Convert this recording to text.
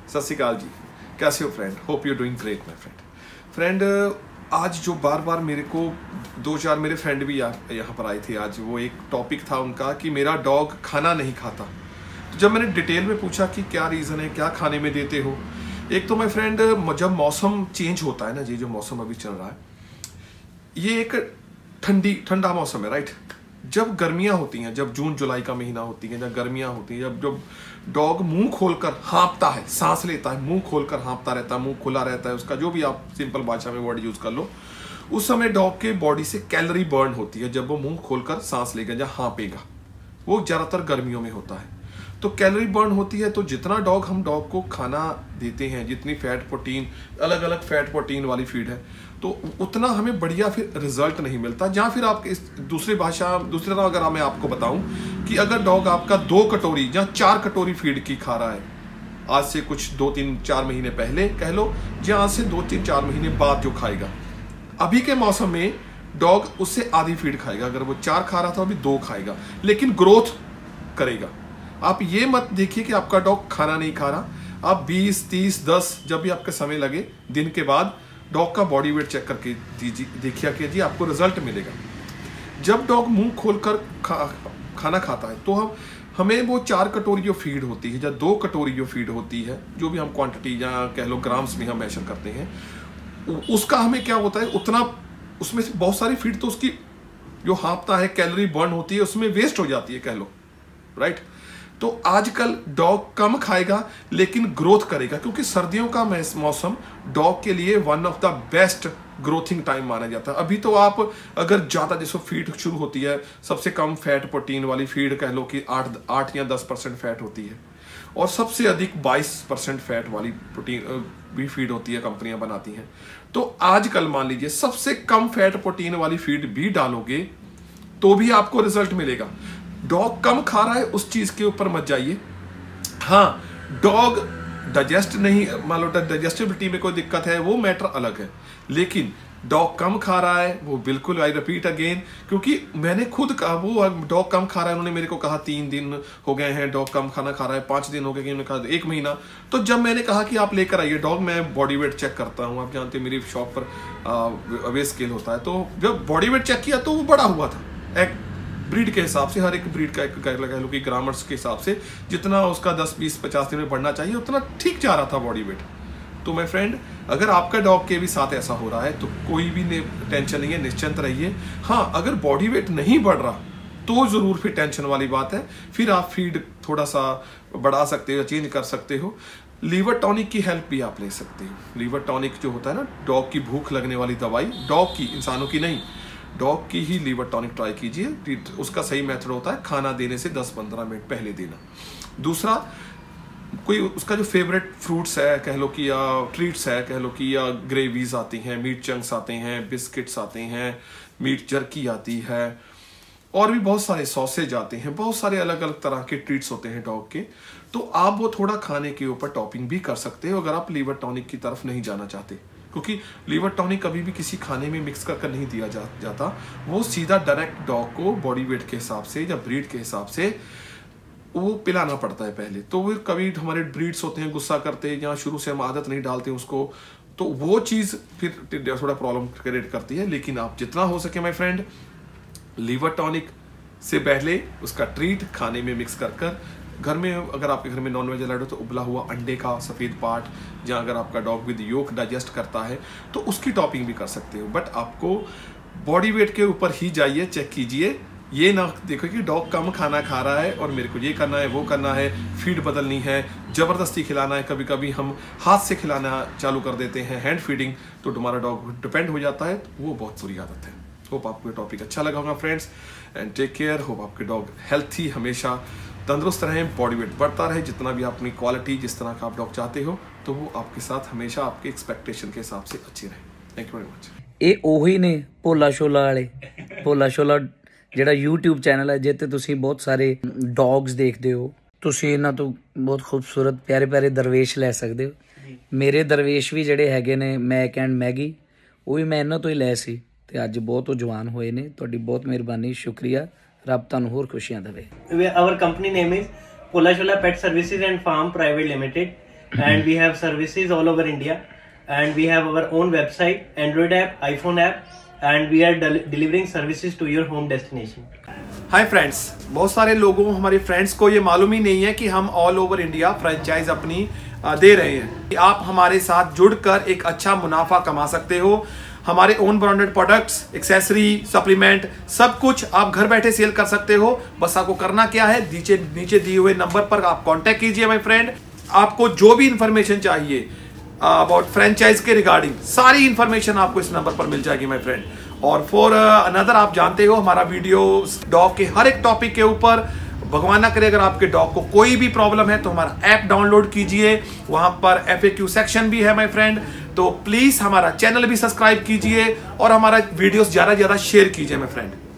सत श्री अकाल जी, कैसे हो friend? Hope you doing great my friend. आज जो बार बार मेरे को 2-4 मेरे फ्रेंड भी यहाँ पर आए थे। आज वो एक टॉपिक था उनका कि मेरा डॉग खाना नहीं खाता। तो जब मैंने डिटेल में पूछा कि क्या रीज़न है, क्या खाने में देते हो। एक तो माय फ्रेंड, जब मौसम चेंज होता है ना, ये जो मौसम अभी चल रहा है, ये एक ठंडा मौसम है, राइट। जब गर्मियाँ होती हैं, जब जून जुलाई का महीना होती है, जब गर्मियाँ होती हैं, जब डॉग मुंह खोलकर हाँफता है, सांस लेता है, मुंह खोलकर हाँफता रहता है, मुंह खुला रहता है उसका, जो भी आप सिंपल भाषा में वर्ड यूज कर लो, उस समय डॉग के बॉडी से कैलोरी बर्न होती है। जब वो मुंह खोलकर सांस लेगा या हाँपेगा, वो ज़्यादातर गर्मियों में होता है। तो कैलोरी बर्न होती है, तो जितना हम डॉग को खाना देते हैं, जितनी फैट प्रोटीन, अलग अलग फैट प्रोटीन वाली फीड है, तो उतना हमें बढ़िया फिर रिजल्ट नहीं मिलता। जहाँ फिर आप इस दूसरी तरह अगर मैं आपको बताऊं कि अगर डॉग आपका 2 कटोरी या 4 कटोरी फीड की खा रहा है, आज से कुछ 2-3-4 महीने पहले कह लो, या आज से 2-3-4 महीने बाद जो खाएगा, अभी के मौसम में डॉग उससे आधी फीड खाएगा। अगर वो 4 खा रहा था अभी 2 खाएगा, लेकिन ग्रोथ करेगा। आप ये मत देखिए कि आपका डॉग खाना नहीं खा रहा। आप 20-30-10 जब भी आपका समय लगे दिन के बाद डॉग का बॉडी वेट चेक करके देखिए कि जी आपको रिजल्ट मिलेगा। जब डॉग मुंह खोलकर खाना खाता है, तो हमें वो 4 कटोरी जो फीड होती है या 2 कटोरी जो फीड होती है, जो भी हम क्वांटिटी या कह लो ग्राम्स में हम मेजर करते हैं, उसका हमें क्या होता है, उतना उसमें से बहुत सारी फीड तो उसकी जो हाँफता है, कैलोरी बर्न होती है, उसमें वेस्ट हो जाती है, कह लो, राइट। तो आजकल डॉग कम खाएगा लेकिन ग्रोथ करेगा, क्योंकि सर्दियों का मौसम डॉग के लिए one of the best growthing time माना जाता है। अभी तो आप अगर ज़्यादा जैसे फीड शुरू होती है, सबसे कम फैट प्रोटीन वाली फीड कह लो कि 8 या 10% फैट होती है, और सबसे अधिक 22% फैट वाली प्रोटीन भी फीड होती है, कंपनियां बनाती हैं। तो आजकल मान लीजिए सबसे कम फैट प्रोटीन वाली फीड भी डालोगे तो भी आपको रिजल्ट मिलेगा। डॉग कम खा रहा है उस चीज के ऊपर मत जाइए। हाँ, डॉग डाइजेस्ट नहीं, मान लो डाइजेस्टिबिलिटी में कोई दिक्कत है, वो मैटर अलग है, लेकिन डॉग कम खा रहा है वो बिल्कुल, आई रिपीट अगेन, क्योंकि मैंने खुद कहा, वो डॉग कम खा रहा है, उन्होंने मेरे को कहा 3 दिन हो गए हैं डॉग कम खाना खा रहा है, 5 दिन हो गए, उन्होंने कहा 1 महीना। तो जब मैंने कहा कि आप लेकर आइए डॉग, मैं बॉडी वेट चेक करता हूँ, आप जानते हैं मेरी शॉप पर वेट स्केल होता है, तो जब बॉडी वेट चेक किया तो वो बड़ा हुआ था। एक ब्रीड के हिसाब से, हर एक ब्रीड का एक कह लो कि ग्रामर्स के हिसाब से जितना उसका 10-20-50 दिन में बढ़ना चाहिए उतना ठीक जा रहा था बॉडी वेट। तो माय फ्रेंड, अगर आपका डॉग के भी साथ ऐसा हो रहा है तो कोई भी टेंशन नहीं है, निश्चिंत रहिए। हाँ, अगर बॉडी वेट नहीं बढ़ रहा तो जरूर फिर टेंशन वाली बात है, फिर आप फीड थोड़ा सा बढ़ा सकते हो, चेंज कर सकते हो। लीवर टॉनिक की हेल्प भी आप ले सकते हो। लीवर टॉनिक जो होता है ना, डॉग की भूख लगने वाली दवाई, डॉग की, इंसानों की नहीं, डॉग की ही लीवर टॉनिक ट्राई कीजिए। उसका सही मेथड होता है खाना देने से 10-15 मिनट पहले देना। दूसरा, कोई उसका जो फेवरेट फ्रूट्स है कह लो कि, या ट्रीट्स है कह लो कि, या ग्रेवीज आती हैं, मीट चंक्स आते हैं, बिस्किट्स आते हैं, मीट जर्की आती है, और भी बहुत सारे सॉसेज आते हैं, बहुत सारे अलग अलग तरह के ट्रीट्स होते हैं डॉग के। तो आप वो थोड़ा खाने के ऊपर टॉपिंग भी कर सकते हो अगर आप लीवर टॉनिक की तरफ नहीं जाना चाहते, क्योंकि लीवर टॉनिक कभी भी किसी खाने में मिक्स कर नहीं दिया जाता। वो सीधा डायरेक्ट डॉग को बॉडी वेट के हिसाब से या ब्रीड के हिसाब से वो पिलाना पड़ता है पहले। तो वो कभी हमारे ब्रीड्स होते हैं गुस्सा करते हैं, या शुरू से हम आदत नहीं डालते उसको, तो वो चीज़ फिर थोड़ा प्रॉब्लम क्रिएट करती है। लेकिन आप जितना हो सके माय फ्रेंड, लीवर टॉनिक से पहले उसका ट्रीट खाने में मिक्स कर घर में, अगर आपके घर में नॉनवेज अलाउड हो तो उबला हुआ अंडे का सफ़ेद पार्ट, या अगर आपका डॉग विद योक डाइजेस्ट करता है तो उसकी टॉपिंग भी कर सकते हो। बट आपको बॉडी वेट के ऊपर ही जाइए, चेक कीजिए। ये ना देखो कि डॉग कम खाना खा रहा है और मेरे को ये करना है, वो करना है, फीड बदलनी है, ज़बरदस्ती खिलाना है। कभी कभी हम हाथ से खिलाना चालू कर देते हैं, हैंड फीडिंग, तो तुम्हारा डॉग डिपेंड हो जाता है, तो वो बहुत बुरी आदत है। होप आपको ये टॉपिक अच्छा लगा होगा friends, and take care. Hope आपके डॉग हेल्थी, हमेशा तंदुरुस्त रहें, बॉडी वेट बढ़ता रहे, जितना भी अपनी क्वालिटी जिस तरह का आप डॉग चाहते हो, तो वो आपके साथ हमेशा आपके एक्सपेक्टेशन के हिसाब से अच्छी रहे। Thank you very much. ये ਉਹੀ ਨੇ ਭੋਲਾ ਸ਼ੋਲਾ ਵਾਲੇ। ਭੋਲਾ ਸ਼ੋਲਾ ਜਿਹੜਾ YouTube ਚੈਨਲ ਹੈ, ਜਿੱਥੇ ਤੁਸੀਂ ਬਹੁਤ ਸਾਰੇ ਡੌਗਸ ਦੇਖਦੇ ਹੋ, ਤੁਸੀਂ ਇਹਨਾਂ ਤੋਂ ਬਹੁਤ ਖੂਬਸੂਰਤ ਪਿਆਰੇ ਪਿਆਰੇ ਦਰਵੇਸ਼ ਲੈ ਸਕਦੇ ਹੋ। ਮੇਰੇ ਦਰਵੇਸ਼ ਵੀ ਜਿਹੜੇ ਹੈਗੇ ਨੇ, ਮੈਕ ਐਂਡ ਮੈਗੀ, ਉਹ ਵੀ ਮੈਂ ਇਹਨਾਂ ਤੋਂ ਹੀ ਲਏ ਸੀ, ਤੇ ਅੱਜ ਬਹੁਤ ਉਹ ਜਵਾਨ ਹੋਏ ਨੇ। ਤੁਹਾਡੀ ਬਹੁਤ ਮਿਹਰਬਾਨੀ, ਸ਼ੁਕਰੀਆ। ਰੱਬ ਤੁਹਾਨੂੰ ਹੋਰ ਖੁਸ਼ੀਆਂ ਦੇਵੇ। Our company name is Pola Shola Pet Services and Farm Private Limited, and we have services all over India, and we have our own website, Android app, iPhone app, and we are delivering services to your home destination. Hi friends, बहुत सारे लोगों हमारे friends को ये मालूम ही नहीं है कि हम ऑल ओवर इंडिया फ्रेंचाइज अपनी दे रहे हैं। आप हमारे साथ जुड़कर एक अच्छा मुनाफा कमा सकते हो। हमारे own branded products, accessory, supplement, सब कुछ आप घर बैठे सेल कर सकते हो। बस आपको करना क्या है, नीचे दिए हुए नंबर पर आप कांटेक्ट कीजिए माय फ्रेंड। आपको जो भी इंफॉर्मेशन चाहिए अबाउट फ्रेंचाइज के रिगार्डिंग, सारी इंफॉर्मेशन आपको इस नंबर पर मिल जाएगी माय फ्रेंड। और फॉर अनदर, आप जानते हो हमारा वीडियो डॉग के हर एक टॉपिक के ऊपर, भगवान ना करे अगर आपके डॉग को कोई भी प्रॉब्लम है तो हमारा ऐप डाउनलोड कीजिए, वहां पर FAQ सेक्शन भी है माय फ्रेंड। तो प्लीज हमारा चैनल भी सब्सक्राइब कीजिए और हमारा वीडियोस ज्यादा से ज्यादा शेयर कीजिए माय फ्रेंड।